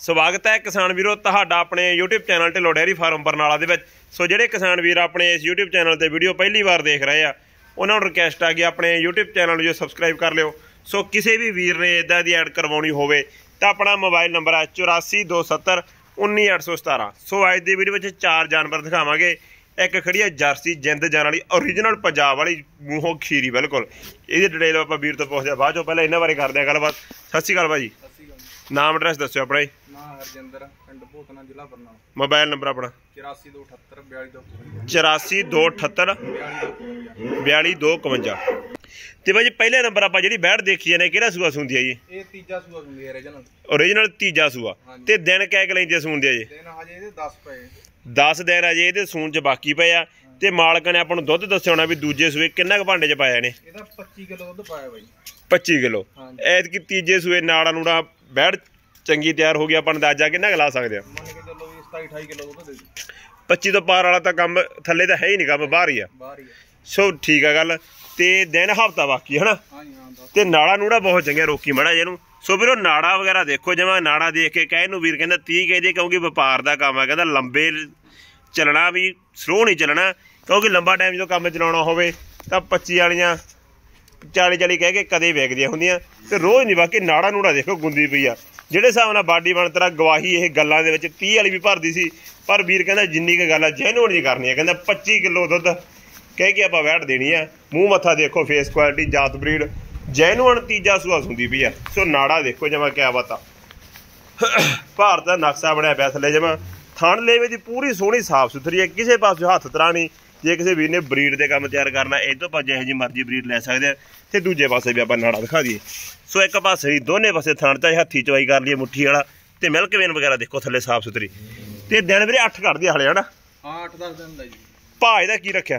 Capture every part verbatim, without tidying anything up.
ਸਵਾਗਤ ਹੈ ਕਿਸਾਨ ਵੀਰੋ ਤੁਹਾਡਾ ਆਪਣੇ YouTube channel Dhillon dairy farm Barnala ਦੇ ਵਿੱਚ। ਸੋ ਜਿਹੜੇ ਕਿਸਾਨ ਵੀਰ ਆਪਣੇ ਇਸ YouTube ਚੈਨਲ ਤੇ ਵੀਡੀਓ ਪਹਿਲੀ ਵਾਰ ਦੇਖ ਰਹੇ ਆ ਉਹਨਾਂ ਨੂੰ ਰਿਕਵੈਸਟ ਆ ਕਿ ਆਪਣੇ YouTube ਚੈਨਲ ਨੂੰ ਜੋ ਸਬਸਕ੍ਰਾਈਬ ਕਰ ਲਿਓ। ਸੋ ਕਿਸੇ ਵੀ ਵੀਰ ਨੇ ਇਦਾਂ ਦੀ ਐਡ ਕਰਵਾਉਣੀ ਹੋਵੇ ਤਾਂ ਆਪਣਾ ਮੋਬਾਈਲ ਨੰਬਰ ਹੈ ਚੁਰਾਸੀ ਦੋ ਸੱਤਰ ਉੱਨੀ ਅੱਠ ਸੌ ਸਤਾਰਾਂ। ਸੋ ਅੱਜ ਦੀ ਵੀਡੀਓ ਵਿੱਚ ਚਾਰ ਜਾਨਵਰ ਦਿਖਾਵਾਂਗੇ। एक खड़ी है जर्सी जिंद जान वाली ओरिजिनल पंजाब वाली मूहों खीरी बिल्कुल। ये डिटेल आप वीर तो पुछते बाद चो पहले इन्होंने बारे करते हैं गलबात। सत श्री अकाल भाजी, नाम एड्रैस दस्यो अपना। मोबाइल नंबर अपना चौरासी दो अठहत्तर बयाली दो इकवंजा। तो भाई पहले नंबर आप जी बैठ देखी जाने कि सूआ सूंदी है जी? तीजा सूआ सूंदी है ओरिजिनल तीजा सूआ। तो दिन कै क लेंदी सूंदी है जी? दस दिन अजे ये सून च बाकी पे आ। ते मालक ने अपन दुध दस्या होना भी दूजे सूए किन्ना क भांडे च पाया ने? पच्ची किलो दुध पाया भाई। पच्ची किलो ऐतकी तीजे सूए नाड़ा नूड़ा बैठ चंगी तैयार हो गया। अपन अंदाजा किन्ना क ला सकते हैं? पच्ची तो पार वाला तो कम थले तो है ही नहीं, कम बाहर ही है। सो ठीक है गल। ते दिन हफ्ता बाकी है ना। ते नाड़ा नूड़ा बहुत चंगे रोकी मड़ा जिन्हों। सो फिर नाड़ा वगैरह देखो जमा नाड़ा देख के कहे वीर कहना तीह कह दे क्योंकि व्यापार का काम है। कहता लंबे चलना भी स्लो नहीं चलना क्योंकि लंबा टाइम जो काम चलाना हो तो पच्ची वालियाँ चाली चाली कह के कदे वेकदियाँ होंदियां ते रोज़ नहीं। बाकी नाड़ा नूड़ा देखो गुंदी पई आ जिहड़े हिसाब नाल बाडी बनतरा गवाही ये गल्लां दे विच तीह वाली भी भरदी सी। पर वीर कहना जिन्नी क गल जैनुअन जी करनी है। कहना पच्ची किलो दुध कह के आपां वैट देनी है। मूँह मत्था देखो फेस क्वालिटी जात ब्रीड जैनुअन तीजा सूआ सुंदी पई आ। सो नाड़ा देखो जमा क्या बात भारत का नक्शा बनया पिया थले जमा। थण लेवे की पूरी सोहनी साफ सुथरी है, किसी पास हथ तरा नहीं। जे किसी वीर ने ब्रीड के काम तैयार करना इस तो आप जिहो जी मर्जी ब्रीड लै सकते हैं। तो दूजे पासे भी आप नाड़ा दिखा दिए। सो एक पासे दोनों पासे थण चाहे हथी चवाई कर लीए मुट्ठी वाला। तो मिल्क वेन वगैरह देखो थले साफ सुथरी। तो दिन भी अठ कट दिया हले है ना? भाव इहदा की रखिया?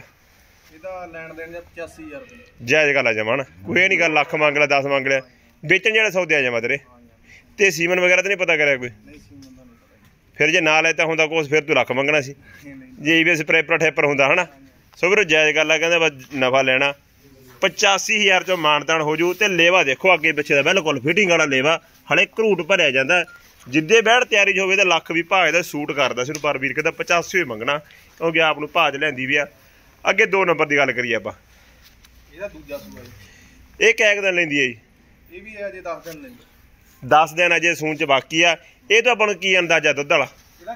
जायज गल आ जमा ना, कोई नहीं गल लख मंग लिया दस मंग लिया बेचन जो सौदे आ जमा तेरे। तो सीमन वगैरह तो नहीं पता कराया कोई? फिर जे ना लेता होंदा कुछ फिर तू लख मंगना सी जे भी स्प्रेपर ठेपर होंदा है ना। सो फिर जायज गल है कहते बस नफा लेना। पचासी हज़ार चो मानतान हो जू। तो लेवा देखो अगे पिछे का बिल्कुल फिटिंग वाला लेवा हले घरूट भरिया जाता। जिद्दे बैठ तैयारी हो तो लख भी भाव का सूट करता सी। पर वीर कहता पचासी मंगना क्योंकि आप भाज लेंदी भी आ। अगे दो नंबर की गल करिए आप कै दिन लेंदी है जी? दस दिन अजे सून च बाकी आ। ये तो अपन की अंदाजा दुध वाला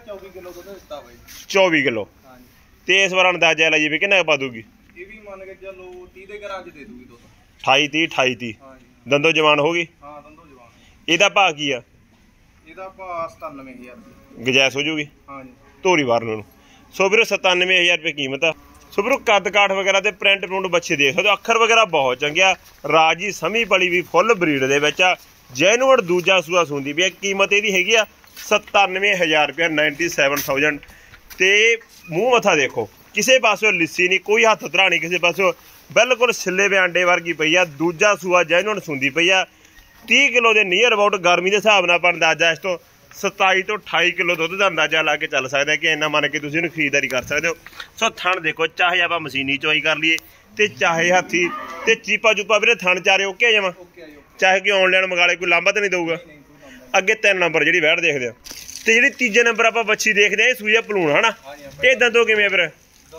चौबी किलो। तो इस बार अंदाजा ला जी भी किन्ना पा दूगी? अठाई तीह अठाई तीह दंदो जवान होगी। ਇਹਦਾ ਭਾਅ ਕੀ ਆ? ਇਹਦਾ ਭਾਅ सतानवे हज़ार ਗੁੰਜਾਇਸ਼ ਹੋ ਜੂਗੀ ਧੋਰੀ ਵਾਰ ਨੂੰ। ਸੋ ਵੀਰੋ सतानवे हज़ार रुपये कीमत आ। सो फिर कद काठ वगैरह तो प्रिंट प्रुंट बच्चे देख सकते। अखर वगैरह बहुत चंगे। राजी समी पली भी फुल ब्रीड के जैनुअन दूजा सूआ सूंदी भी। कीमत यदी हैगी सतानवे हज़ार रुपया नाइनटी सैवन थाउजेंड। तो मूँह मत्था देखो किसी पासों लिस्सी नहीं, कोई हथ धरा नहीं किसी पासों, बिल्कुल छिले वे आंडे वर्गी पई आ। दूजा सूआ जैनुअन सूंदी पई आ। तीह किलो के नीयर अबाउट गर्मी के हिसाब नाल अंदाजा इस तो सताई तो अठाई किलो दुध का अंदाजा ला के चल सकते हैं कि इन्ना मन के तुम इन्हूं खरीदारी कर सकते हो। सो थण देखो चाहे आप मशीनी चवाई कर लीए तो चाहे हाथी तो चीपा चूपा भी थण चारे ओके जमा। चाहे कि ऑनलाइन मंगा ले कोई लांभा तो नहीं दूगा। अगे तीन नंबर जी बैठ देखते हैं। तो जी तीजे नंबर आप बच्छी देखते हैं सूई भलूण है ना। ये दंदों किवें फिर?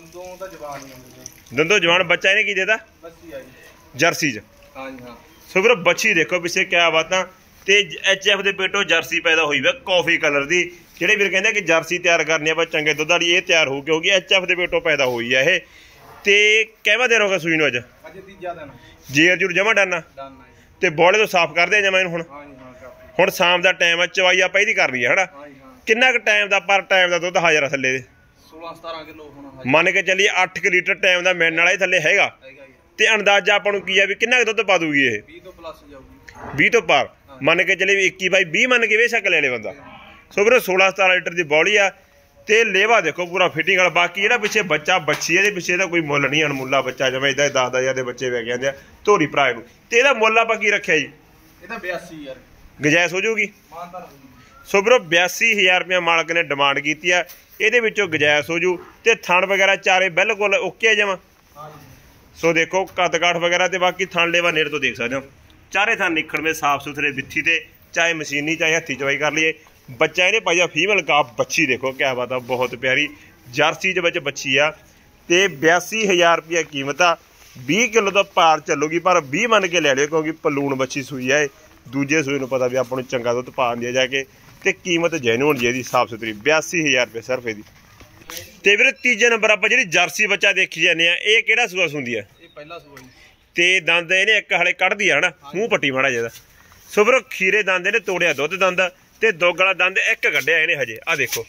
दंदों जवान बच्चा इन्हें की देता जर्सी च। सो फिर बच्छी देखो पिछे क्या बात। तो एच एफ के पेटों जर्सी पैदा हुई है कॉफी कलर की। जोड़े फिर कहते कि जर्सी तैयार करनी है चंगे दुध वाली ये तैयार हो क्योंकि एच एफ के पेटों पैदा हुई है ये। तो कहवा दिन होगा सूई अज? जेर जूर जमा डाना तो बौले तो साफ कर दे जमा इन हूँ हूँ शाम का टाइम है चवाई आप यदी करनी है ना। किन्ना क टाइम का पर टाइम का दुध हाजर थले मन के चलिए अठ क लीटर टाइम का मिलने वाला ही थले हैगा। तो अंदाजा अपन की है भी किन्ना दुध पा दूगी ये? बीस तो पार मन के चले इक्की बाई बीह मन के बेशक ले ले बंदा। सो फिर सोलह सतारह लीटर की बॉली आ। तो लेवा देखो पूरा फिटिंग वाला। बाकी जो पिछे बच्चा बच्ची है पिछे तो कोई मुल नहीं अनमुला बच्चा जमा इदा दस दस हज़ार के बच्चे वह कहते धोरी भरा। तो यह मुल आप की रखे जी? गुंजाइश हो जूगी। सो फिर बयासी हज़ार रुपया मालक ने डिमांड की है। ये गुंजाइश हो जू। तो थण वगैरह चारे बिल्कुल ओके जमा। सो देखो कद काठ वगैरह तो बाकी थण लेवा नेड़ तो देख सकते हो। चारे थण निखड़ में साफ सुथरे बिथी ते चाहे मशीनी चाहे हथी चवाई कर लीए। ਬੱਚਾ ਇਹਨੇ ਪਾਇਆ ਫੀਮੇਲ ਕਾਫ ਬੱਚੀ ਦੇਖੋ ਕਿਆ ਬਾਤ ਆ ਬਹੁਤ ਪਿਆਰੀ ਜਰਸੀ ਦੇ ਵਿੱਚ ਬੱਚੀ ਆ ਤੇ ਬਿਆਸੀ ਹਜ਼ਾਰ ਰੁਪਇਆ ਕੀਮਤ ਆ ਵੀਹ ਕਿਲੋ ਦਾ ਪਾਰ ਚੱਲੂਗੀ ਪਰ ਵੀਹ ਮੰਨ ਕੇ ਲੈ ਲਿਓ ਕਿਉਂਕਿ ਪਲੂਣ ਬੱਚੀ ਸੂਈ ਆ ਇਹ ਦੂਜੇ ਸੂਏ ਨੂੰ ਪਤਾ ਵੀ ਆਪਾਂ ਨੂੰ ਚੰਗਾ ਦੁੱਧ ਪਾ ਦਿੰਦੀ ਆ ਜਾ ਕੇ ਤੇ ਕੀਮਤ ਜੈਨੂਨ ਜੀ ਇਹਦੀ ਸਾਫ ਸੁਥਰੀ ਬਿਆਸੀ ਹਜ਼ਾਰ ਰੁਪਏ ਸਿਰਫ ਇਹਦੀ। ਤੇ ਵੀਰੇ ਤੀਜੇ ਨੰਬਰ ਆਪਾਂ ਜਿਹੜੀ ਜਰਸੀ ਬੱਚਾ ਦੇਖੀ ਜਾਂਦੇ ਆ ਇਹ ਕਿਹੜਾ ਸੂਆ ਸੁੰਦੀ ਆ ਇਹ ਪਹਿਲਾ ਸੂਆ ਜੀ ਤੇ ਦੰਦ ਇਹਨੇ ਇੱਕ ਹਲੇ ਕੱਢਦੀ ਆ ਹਨਾ ਮੂੰਹ ਪੱਟੀ ਮਾੜਾ ਜਿਹਾ ਸੋ ਵੀਰੋ ਖੀਰੇ ਦੰਦ ਇਹਨੇ ਤੋੜਿਆ ਦੁੱਧ ਦੰਦ ਤੇ ਦੋਗਲਾ ਦੰਦ ਇੱਕ ਕੱਢਿਆ ਇਹਨੇ ਹਜੇ ਆ ਦੇਖੋ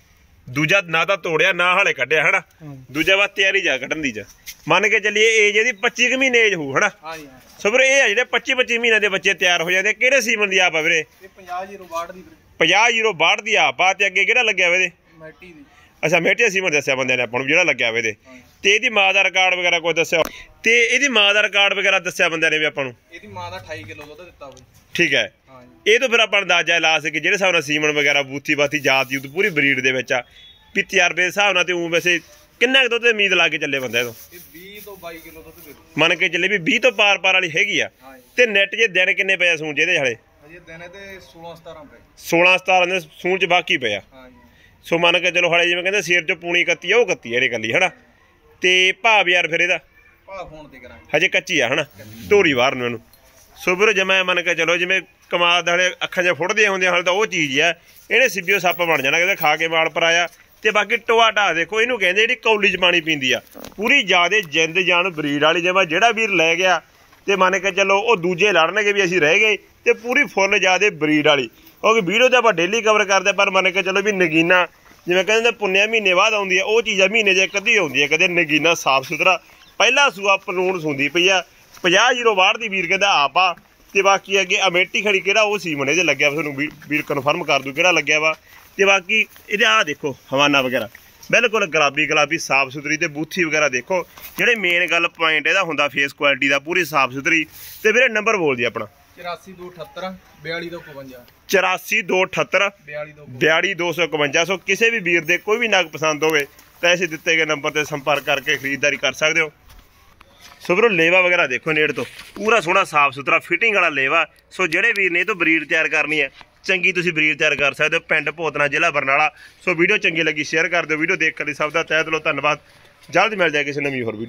ਦੂਜਾ ਨਾ ਤਾਂ ਤੋੜਿਆ ਨਾ ਹਾਲੇ ਕੱਢਿਆ ਹਨਾ ਦੂਜਾ ਵਾ ਤਿਆਰੀ ਜਾ ਕੱਢਣ ਦੀ ਜਾ ਮੰਨ ਕੇ ਚੱਲੀਏ ਏਜ ਇਹਦੀ ਪੱਚੀ ਕੁ ਮਹੀਨੇ ਏਜ ਹੋਊ ਹਨਾ ਸੋ ਵੀਰੇ ਇਹ ਆ ਜਿਹੜੇ ਪੱਚੀ ਪੱਚੀ ਮਹੀਨਿਆਂ ਦੇ ਬੱਚੇ ਤਿਆਰ ਹੋ ਜਾਂਦੇ ਕਿਹੜੇ ਸੀਮਨ ਦੀ ਆਪ ਆ ਵੀਰੇ ਇਹ ਪੰਜਾਹ ਜ਼ੀਰੋ ਬਾਹਠ ਦੀ ਵੀਰੇ ਪੰਜਾਹ ਜ਼ੀਰੋ ਬਾਹਠ ਦੀ ਆਪ ਆ ਤੇ ਅੱਗੇ ਕਿਹੜਾ ਲੱਗਿਆ ਵਾ ਇਹਦੇ ਮੈਟੀ ਦੀ ਅੱਛਾ ਮੇਟੇ ਸੀਮਨ ਦੱਸਿਆ ਬੰਦਿਆਂ ਨੇ ਆਪਾਂ ਨੂੰ ਜਿਹੜਾ ਲੱਗਿਆ ਵਾ ਇਹਦੇ ਤੇ ਇਹਦੀ ਮਾਂ ਦਾ ਰਿਕਾਰਡ ਵਗੈਰਾ ਕੋਈ ਦੱਸਿਆ ਤੇ ਇਹਦੀ ਮਾਂ ਦਾ ਰਿਕਾਰਡ ਵਗੈਰਾ ਦੱਸਿਆ ਬੰਦਿਆਂ ਨੇ ਵੀ ਆਪਾਂ ਨੂੰ ਇਹਦੀ ਮਾਂ ਦਾ ਅਠਾਈ ਕਿਲੋ ਦੁੱਧ ਦਿੱਤਾ ਬਈ ਠੀਕ ਹੈ ਇਹ ਤੋਂ ਫਿਰ ਆਪਾਂ ਅੰਦਾਜ਼ਾ ਲਾ ਸਕੇ ਜਿਹੜੇ ਹਿਸਾਬ ਨਾਲ ਸੀਮਨ ਵਗੈਰਾ ਬੂਥੀ ਬਾਥੀ ਜਾਤ ਯੂਤ ਪੂਰੀ ਬਰੀਡ ਦੇ ਵਿੱਚ ਆ ਵੀ ਤਜਰਬੇ ਦੇ ਹਿਸਾਬ ਨਾਲ ਤੇ ਉਹ ਵੈਸੇ ਕਿੰਨਾ ਕੁ ਦੁੱਧ ਦੀ ਉਮੀਦ ਲਾ ਕੇ ਚੱਲੇ ਬੰਦੇ ਤੋਂ ਇਹ ਵੀਹ ਤੋਂ ਬਾਈ ਕਿਲੋ ਦੁੱਧ ਦੇ ਮੰਨ ਕੇ ਚੱਲੇ ਵੀ ਵੀਹ ਤੋਂ ਪਾਰ ਪਾਰ ਵਾਲੀ ਹੈਗੀ ਆ ਤੇ ਨੈਟ ਜੇ ਦਿਨ ਕਿੰਨੇ ਪਿਆ ਸੂਣ ਜਿਹਦੇ ਹਲੇ ਅਜੇ ਦਿਨ ਤੇ ਸੋਲਾਂ ਸਤਾਰਾਂ ਪਏ ਸੋਲਾਂ ਸਤਾਰਾਂ ਦੇ ਸੂਣ ਚ ਬਾਕੀ ਪਿਆ ਹਾਂਜੀ ਸੋ ਮੰਨ ਕੇ ਚਲੋ ਹਲੇ ਜਿਵੇਂ ਕਹਿੰਦੇ ਸਿਰ ਚ ਪੂਣੀ ਕੱਤੀ ਆ ਉਹ ਕੱਤੀ ਆ ਇਹਦੇ ਕੱਲੀ ਹਨਾ ਤੇ ਭਾਵ ਯਾਰ ਫਿਰ ਇਹਦਾ ਭਾਅ ਫੋਨ ਤੇ ਕਰਾਂਗੇ ਹਜੇ ਕੱਚੀ ਆ ਹਨਾ ਧੋਰੀ ਬਾਹਰ ਨੂੰ ਇਹਨੂੰ ਸੋ ਵੀਰੋ ਜਿਵੇਂ ਮੰਨ ਕੇ ਚਲੋ ਜਿਵੇਂ ਕਮਾਦ ਦੇ ਹਲੇ ਅੱਖਾਂ 'ਚ ਫੁੱਟਦੀਆਂ ਹੁੰਦੀਆਂ ਹਲੇ ਤਾਂ ਉਹ ਚੀਜ਼ ਆ ਇਹਨੇ ਸਿੱਬੀਓ ਸੱਪ ਬਣ ਜਾਣਾ ਕਿਤੇ ਖਾ ਕੇ ਵਾਲ ਪਰ ਆਇਆ ਤੇ ਬਾਕੀ ਟੋਆ ਢਾ ਦੇਖੋ ਇਹਨੂੰ ਕਹਿੰਦੇ ਜਿਹੜੀ ਕੌਲੀ 'ਚ ਪਾਣੀ ਪੀਂਦੀ ਆ ਪੂਰੀ ਜ਼ਿਆਦੇ ਜਿੰਦ ਜਾਨ ਬਰੀਡ ਵਾਲੀ ਜਿਵੇਂ ਜਿਹੜਾ ਵੀਰ ਲੈ ਗਿਆ ਤੇ ਮੰਨ ਕੇ ਚੱਲੋ ਉਹ ਦੂਜੇ ਲੜਨਗੇ ਵੀ ਅਸੀਂ ਰਹਿ ਗਏ ਤੇ ਪੂਰੀ ਫੁੱਲ ਜ਼ਿਆਦੇ ਬਰੀਡ ਵਾਲੀ ਕਿਉਂਕਿ ਵੀਡੀਓ ਤਾਂ ਆਪਾਂ ਡੇਲੀ ਕਵਰ ਕਰਦੇ ਪਰ ਮੰਨ ਕੇ ਚੱਲੋ ਵੀ ਨਗੀਨਾ ਜਿਵੇਂ ਕਹਿੰਦੇ ਪੁੰਨਿਆ ਮਹੀਨੇ ਬਾਅਦ ਆਉਂਦੀ ਆ ਉਹ ਚੀਜ਼ ਆ ਮਹੀਨੇ 'ਚ ਇੱਕ ਅੱਧੀ ਆਉਂਦੀ ਆ ਕਦੇ ਨਗੀਨਾ ਸਾਫ ਸੁਥਰਾ ਪਹਿਲਾ ਸੂਆ ਪਲੂਣ ਸੁੰਦੀ ਪਈ ਆ ਪੰਜਾਹ ਜ਼ੀਰੋ ਬਾਹਠ ਦੀ ਵੀਰ ਕਹਿੰਦਾ ਆਪ ਆ ਤੇ ਬਾਕੀ ਅੱਗੇ ਅਮੇਟੀ ਖੜੀ ਕਿਹੜਾ ਉਹ ਸੀਮਨ ਇਹਦੇ ਲੱਗਿਆ ਵਾ ਤੁਹਾਨੂੰ ਵੀਰ ਕਨਫਰਮ ਕਰ ਦੂ ਕਿਹੜਾ ਲੱਗਿਆ ਵਾ ਤੇ ਬਾਕੀ ਇਹਦੇ ਆਹ ਦੇਖੋ ਹਵਾਨਾ ਵਗੈਰਾ ਬਿਲਕੁਲ ਗੁਲਾਬੀ ਗੁਲਾਬੀ ਸਾਫ ਸੁਥਰੀ ਤੇ ਬੂਥੀ ਵਗੈਰਾ ਦੇਖੋ ਜਿਹੜੇ ਮੇਨ ਗੱਲ ਪੁਆਇੰਟ ਇਹਦਾ ਹੁੰਦਾ ਫੇਸ ਕੁਆਲਿਟੀ ਦਾ ਪੂਰੀ ਸਾਫ ਸੁਥਰੀ ਤੇ ਵੀਰੇ ਨੰਬਰ ਬੋਲ ਦੀ ਆਪਣਾ ਚੁਰਾਸੀ ਦੋ ਅਠੱਤਰ ਬਿਆਲੀ ਦੋ ਇਕਵੰਜਾ ਚੁਰਾਸੀ ਦੋ ਅਠੱਤਰ ਬਿਆਲੀ ਦੋ ਸੌ ਇਕਵੰਜਾ ਸੋ ਕਿਸੇ ਵੀ ਵੀਰ ਦੇ ਕੋਈ ਵੀ ਨਗ ਪਸੰਦ ਹੋਵੇ ਤਾਂ ਇਸੇ ਦਿੱਤੇ ਗਏ ਨੰਬਰ ਤੇ ਸੰਪਰਕ ਕਰਕੇ ਖਰੀਦਦਾਰੀ ਕਰ ਸਕਦੇ ਹੋ। ਸੋ ਵੀਰੋ ਲੇਵਾ ਵਗੈਰਾ ਦੇਖੋ ਨੇੜ ਤੋਂ ਪੂਰਾ ਸੋਹਣਾ ਸਾਫ ਸੁਥਰਾ ਫਿਟਿੰਗ ਵਾਲਾ ਲੇਵਾ ਸੋ ਜਿਹੜੇ ਵੀਰ ਨੇ ਇਹ ਤੋਂ ਬਰੀਡ ਤਿਆਰ ਕਰਨੀ ਹੈ ਚੰਗੀ ਤੁਸੀਂ ਬਰੀਡ ਤਿਆਰ ਕਰ ਸਕਦੇ ਹੋ ਪਿੰਡ ਭੋਤਨਾ ਜ਼ਿਲ੍ਹਾ ਬਰਨਾਲਾ ਸੋ ਵੀਡੀਓ ਚੰਗੀ ਲੱਗੀ ਸ਼ੇਅਰ ਕਰ ਦਿਓ ਵੀਡੀਓ ਦੇਖਣ ਲਈ ਸਭ ਦਾ ਤਹਿ ਦਿਲੋਂ ਧੰਨਵਾਦ ਜਲਦ ਮਿਲ ਜਾਏ ਕਿਸੇ ਨਵੀਂ ਹੋਰ ਵੀਡੀਓ।